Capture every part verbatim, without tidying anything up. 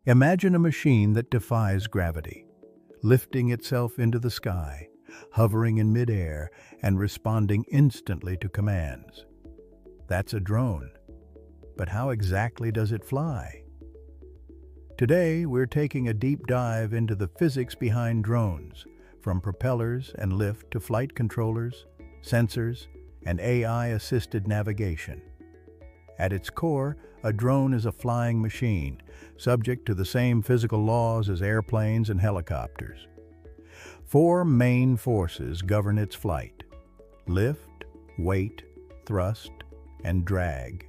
Imagine a machine that defies gravity, lifting itself into the sky, hovering in midair, and responding instantly to commands. That's a drone. But how exactly does it fly? Today, we're taking a deep dive into the physics behind drones, from propellers and lift to flight controllers, sensors, and A I-assisted navigation. At its core, a drone is a flying machine, subject to the same physical laws as airplanes and helicopters. Four main forces govern its flight: lift, weight, thrust, and drag.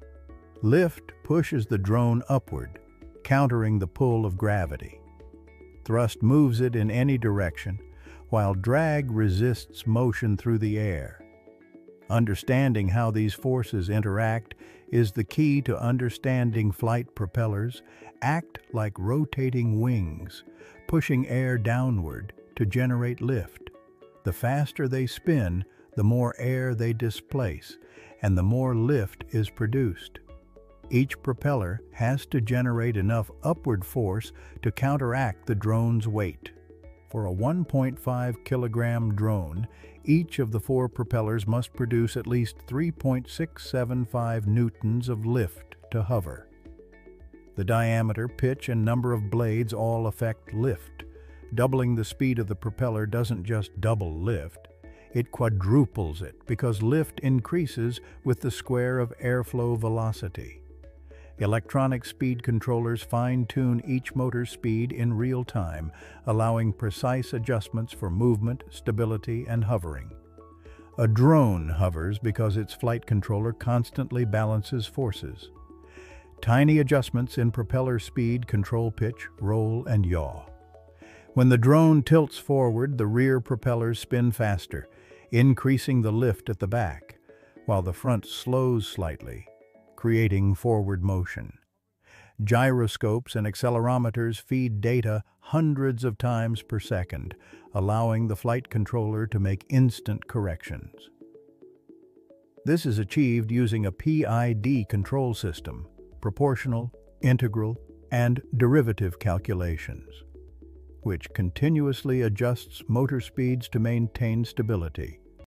Lift pushes the drone upward, countering the pull of gravity. Thrust moves it in any direction, while drag resists motion through the air. Understanding how these forces interact is the key to understanding flight. Propellers act like rotating wings, pushing air downward to generate lift. The faster they spin, the more air they displace, and the more lift is produced. Each propeller has to generate enough upward force to counteract the drone's weight. For a one point five kilogram drone, each of the four propellers must produce at least three point six seven five newtons of lift to hover. The diameter, pitch, and number of blades all affect lift. Doubling the speed of the propeller doesn't just double lift, it quadruples it because lift increases with the square of airflow velocity. Electronic speed controllers fine-tune each motor speed in real time, allowing precise adjustments for movement, stability, and hovering. A drone hovers because its flight controller constantly balances forces. Tiny adjustments in propeller speed control pitch, roll, and yaw. When the drone tilts forward, the rear propellers spin faster, increasing the lift at the back, while the front slows slightly, creating forward motion. Gyroscopes and accelerometers feed data hundreds of times per second, allowing the flight controller to make instant corrections. This is achieved using a P I D control system, proportional, integral, and derivative calculations, which continuously adjusts motor speeds to maintain stability.